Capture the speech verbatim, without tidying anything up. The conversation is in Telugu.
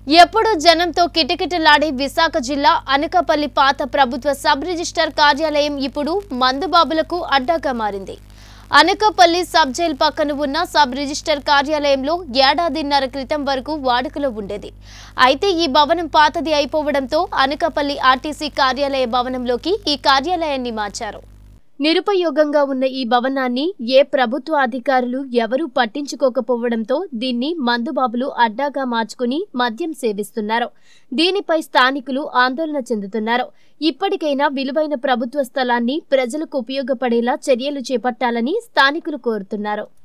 ఎప్పుడు జనంతో కిటకిటలాడే విశాఖ జిల్లా అనకాపల్లి పాత ప్రభుత్వ సబ్ రిజిస్టర్ కార్యాలయం ఇప్పుడు మందుబాబులకు అడ్డాగా మారింది. అనకాపల్లి సబ్ జైల్ పక్కన ఉన్న సబ్ రిజిస్టర్ కార్యాలయంలో ఏడాదిన్నర క్రితం వరకు వాడుకలో ఉండేది. అయితే ఈ భవనం పాతది అయిపోవడంతో అనకాపల్లి ఆర్టీసీ కార్యాలయ భవనంలోకి ఈ కార్యాలయాన్ని మార్చారు. నిరుపయోగంగా ఉన్న ఈ భవనాన్ని ఏ ప్రభుత్వ అధికారులు ఎవరూ పట్టించుకోకపోవడంతో దీన్ని మందుబాబులు అడ్డాగా మార్చుకుని మద్యం సేవిస్తున్నారు. దీనిపై స్థానికులు ఆందోళన చెందుతున్నారు. ఇప్పటికైనా విలువైన ప్రభుత్వ స్థలాన్ని ప్రజలకు ఉపయోగపడేలా చర్యలు చేపట్టాలని స్థానికులు కోరుతున్నారు.